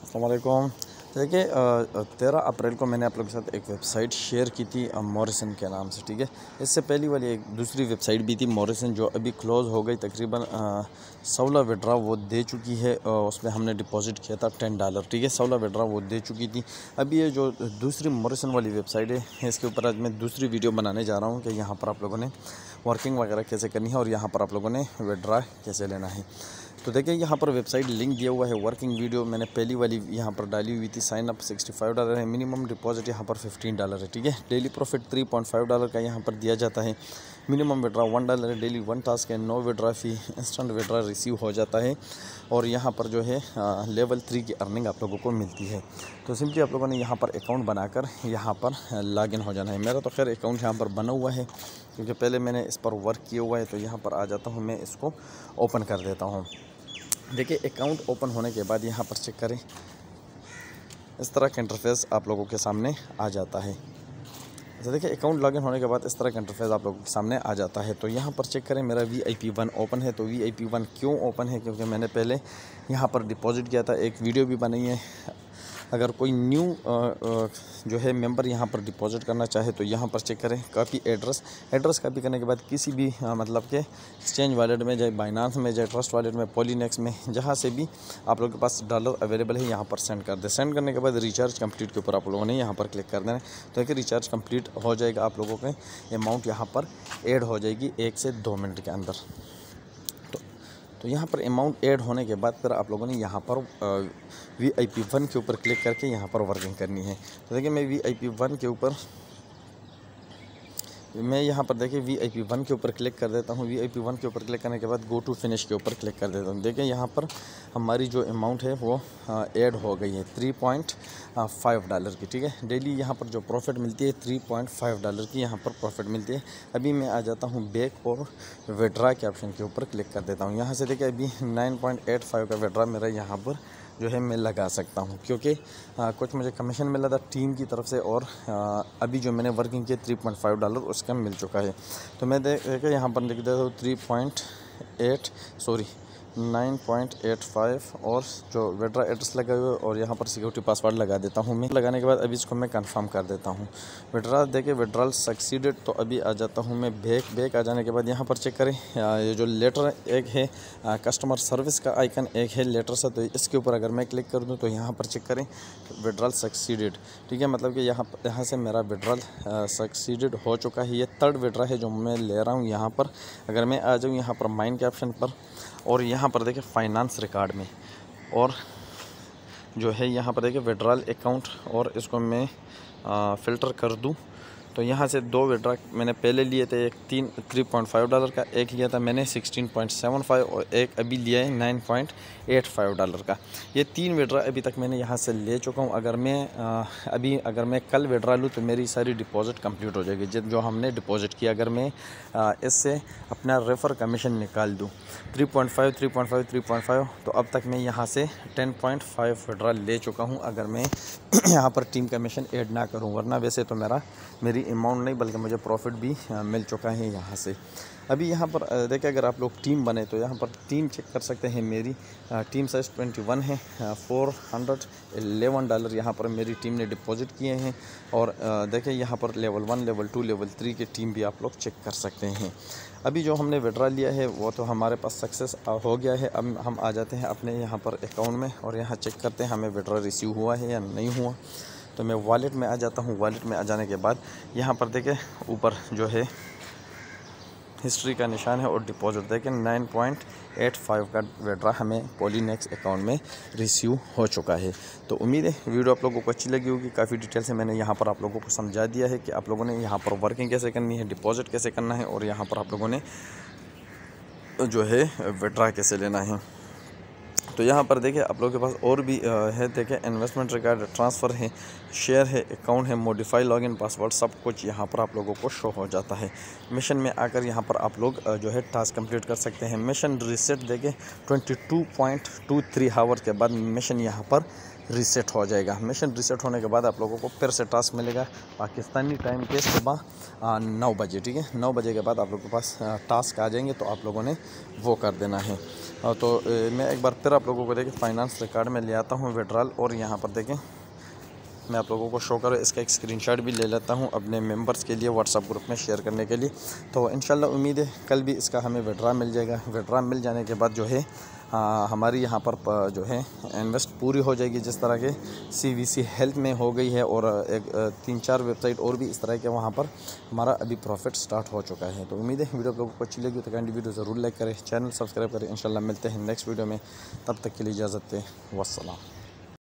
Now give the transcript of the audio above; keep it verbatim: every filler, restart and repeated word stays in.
अस्सलाम वालेकुम। देखिए तेरह अप्रैल को मैंने आप लोगों के साथ एक वेबसाइट शेयर की थी मॉरिसन के नाम से, ठीक है। इससे पहली वाली एक दूसरी वेबसाइट भी थी मॉरिसन, जो अभी क्लोज़ हो गई। तकरीबन सोलह विड्रा वो दे चुकी है। उसमें हमने डिपॉजिट किया था टेन डॉलर, ठीक है। सोलह विड्रा वो दे चुकी थी। अभी ये जो दूसरी मॉरिसन वाली वेबसाइट है, इसके ऊपर आज मैं दूसरी वीडियो बनाने जा रहा हूँ कि यहाँ पर आप लोगों ने वर्किंग वगैरह कैसे करनी है और यहाँ पर आप लोगों ने विड्रा कैसे लेना है। तो देखिए यहाँ पर वेबसाइट लिंक दिया हुआ है। वर्किंग वीडियो मैंने पहली वाली यहाँ पर डाली हुई थी। Sign up sixty five dollar है, मिनिमम डिपॉजिट यहाँ पर फिफ्टीन डॉलर है, ठीक है। Daily profit three point five dollar का यहाँ पर दिया जाता है। मिनिमम विड्रा वन डॉलर है। डेली वन टास्क है, no withdraw fee, instant withdraw receive हो जाता है। और यहाँ पर जो है आ, लेवल थ्री की अर्निंग आप लोगों को मिलती है। तो सिंपली आप लोगों ने यहाँ पर अकाउंट बनाकर यहाँ पर लॉगिन हो जाना है। मेरा तो खैर अकाउंट यहाँ पर बना हुआ है क्योंकि पहले मैंने इस पर वर्क किया हुआ है। तो यहाँ पर आ जाता हूँ, मैं इसको ओपन कर देता हूँ। देखिए अकाउंट ओपन होने के बाद यहाँ पर चेक करें, इस तरह का इंटरफेस आप लोगों के सामने आ जाता है। तो देखिए अकाउंट लॉगिन होने के बाद इस तरह का इंटरफेस आप लोगों के सामने आ जाता है। तो यहाँ पर चेक करें, मेरा V I P one open है। तो वी आई पी वन क्यों ओपन है? क्योंकि मैंने पहले यहाँ पर डिपॉजिट किया था, एक वीडियो भी बनाई है। अगर कोई न्यू जो है मेंबर यहाँ पर डिपॉजिट करना चाहे तो यहाँ पर चेक करें, कॉपी एड्रेस। एड्रेस कॉपी करने के बाद किसी भी आ, मतलब के एक्सचेंज वॉलेट में, चाहे बाइनांस में, चाहे ट्रस्ट वॉलेट में, पॉलीनेक्स में, जहाँ से भी आप लोगों के पास डॉलर अवेलेबल है यहाँ पर सेंड कर दे। सेंड करने के बाद रिचार्ज कंप्लीट के ऊपर आप लोगों ने यहाँ पर क्लिक कर देना है। तो देखिए रिचार्ज कंप्लीट हो जाएगा, आप लोगों के अमाउंट यहाँ पर ऐड हो जाएगी एक से दो मिनट के अंदर। तो तो यहाँ पर अमाउंट ऐड होने के बाद फिर आप लोगों ने यहाँ पर वी आई पी वन के ऊपर क्लिक करके यहाँ पर वर्किंग करनी है। तो देखिए मैं वी आई पी वन के ऊपर मैं यहाँ पर देखिए वी आई पी वन के ऊपर क्लिक कर देता हूँ। वी आई पी वन के ऊपर क्लिक करने के बाद गो टू फिनिश के ऊपर क्लिक कर देता हूँ। देखिए यहाँ पर हमारी जो अमाउंट है वो ऐड हो गई है थ्री पॉइंट फाइव डॉलर की, ठीक है। डेली यहाँ पर जो प्रॉफिट मिलती है थ्री पॉइंट फाइव डॉलर की यहाँ पर प्रॉफिट मिलती है। अभी मैं आ जाता हूँ बैक और विड्रा के ऑप्शन के ऊपर क्लिक कर देता हूँ। यहाँ से देखिए अभी नाइन पॉइंट एट फाइव का विड्रा मेरा यहाँ पर जो है मैं लगा सकता हूँ, क्योंकि आ, कुछ मुझे कमीशन मिला था टीम की तरफ से और आ, अभी जो मैंने वर्किंग की थ्री पॉइंट फाइव डॉलर उसका मिल चुका है। तो मैं देखिए यहाँ पर लिख देता हूँ three point eight sorry nine point eight five और जो विड्रा एड्रेस लगा हुआ है और यहाँ पर सिक्योरिटी पासवर्ड लगा देता हूँ मैं। लगाने के बाद अभी इसको मैं कंफर्म कर देता हूँ। विड्रा देखिए विड्रॉल सक्सीडेड। तो अभी आ जाता हूँ मैं बैक। बैक आ जाने के बाद यहाँ पर चेक करें, ये जो लेटर एक है कस्टमर सर्विस का आइकन, एक है लेटर सा, तो इसके ऊपर अगर मैं क्लिक कर दूँ तो यहाँ पर चेक करें विड्रॉल सक्सीडेड, ठीक है। मतलब कि यहाँ यहाँ से मेरा विड्रॉल सक्सीडेड हो चुका है। ये थर्ड विड्रा है जो मैं ले रहा हूँ यहाँ पर। अगर मैं आ जाऊँ यहाँ पर माइन के ऑप्शन पर और यहाँ पर देखिए फाइनेंस रिकॉर्ड में और जो है यहाँ पर देखिए विड्रॉल अकाउंट और इसको मैं आ, फ़िल्टर कर दूँ तो यहाँ से दो विड्रा मैंने पहले लिए थे, एक तीन थ्री पॉइंट फाइव डॉलर का, एक लिया था मैंने सिक्सटीन पॉइंट सेवन फाइव और एक अभी लिया है nine point eight five dollar का। ये तीन विड्रा अभी तक मैंने यहाँ से ले चुका हूँ। अगर मैं आ, अभी अगर मैं कल विड्रा लूँ तो मेरी सारी डिपॉजिट कंप्लीट हो जाएगी जो हमने डिपॉजिट किया। अगर मैं आ, इससे अपना रेफर कमीशन निकाल दूँ three point five three point five three point five तो अब तक मैं यहाँ से टेन पॉइंट फाइव विड्रा ले चुका हूँ, अगर मैं यहाँ पर टीम कमीशन ऐड ना करूँ। वरना वैसे तो मेरा मेरी अमाउंट नहीं बल्कि मुझे प्रॉफिट भी मिल चुका है यहाँ से। अभी यहाँ पर देखिए अगर आप लोग टीम बने तो यहाँ पर टीम चेक कर सकते हैं। मेरी टीम साइज़ ट्वेंटी वन है, फोर हंड्रेड एलेवन डॉलर यहाँ पर मेरी टीम ने डिपॉजिट किए हैं। और देखिए यहाँ पर level one level two level three के टीम भी आप लोग चेक कर सकते हैं। अभी जो हमने विड्रा लिया है वो तो हमारे पास सक्सेस हो गया है। अब हम आ जाते हैं अपने यहाँ पर अकाउंट में और यहाँ चेक करते हैं हमें विड्रा रिसीव हुआ है या नहीं हुआ। तो मैं वॉलेट में आ जाता हूँ। वॉलेट में आ जाने के बाद यहाँ पर देखें ऊपर जो है हिस्ट्री का निशान है और डिपॉजिट देखें नाइन पॉइंट एट फाइव का विड्रा हमें पॉलीनेक्स अकाउंट में रिसीव हो चुका है। तो उम्मीद है वीडियो आप लोगों को अच्छी लगी होगी। काफ़ी डिटेल से मैंने यहाँ पर आप लोगों को समझा दिया है कि आप लोगों ने यहाँ पर वर्किंग कैसे करनी है, डिपॉजिट कैसे करना है और यहाँ पर आप लोगों ने जो है विड्रा कैसे लेना है। तो यहाँ पर देखिए आप लोगों के पास और भी है, देखिए इन्वेस्टमेंट रिकॉर्ड, ट्रांसफ़र है, शेयर है, अकाउंट है, मॉडिफाई लॉगिन पासवर्ड, सब कुछ यहाँ पर आप लोगों को शो हो जाता है। मिशन में आकर यहाँ पर आप लोग जो है टास्क कंप्लीट कर सकते हैं। मिशन रीसेट देखिए twenty two point two three hour के बाद मिशन यहाँ पर रीसेट हो जाएगा। मिशन रीसेट होने के बाद आप लोगों को फिर से टास्क मिलेगा पाकिस्तानी टाइम के सुबह नौ बजे, ठीक है। नौ बजे के बाद आप लोगों के पास टास्क आ जाएंगे तो आप लोगों ने वो कर देना है। तो मैं एक बार फिर आप लोगों को देखें फाइनेंस रिकॉर्ड में ले आता हूँ विड्रॉल, और यहाँ पर देखें मैं आप लोगों को शो करूँ, इसका एक स्क्रीनशॉट भी ले लेता हूँ अपने मेंबर्स के लिए व्हाट्सएप ग्रुप में शेयर करने के लिए। तो इंशाल्लाह उम्मीद है कल भी इसका हमें विड्रॉ मिल जाएगा। विड्रॉ मिल जाने के बाद जो है आ, हमारी यहाँ पर जो है इन्वेस्ट पूरी हो जाएगी, जिस तरह के सी वी सी हेल्थ में हो गई है, और एक तीन चार वेबसाइट और भी इस तरह के वहाँ पर हमारा अभी प्रॉफिट स्टार्ट हो चुका है। तो उम्मीद है वीडियो आप लोगों को अच्छी लगी तो कैंडी वीडियो ज़रूर लाइक करें, चैनल सब्सक्राइब करें। इंशाल्लाह मिलते हैं नेक्स्ट वीडियो में, तब तक के लिए इजाज़त दें, वस्सलाम।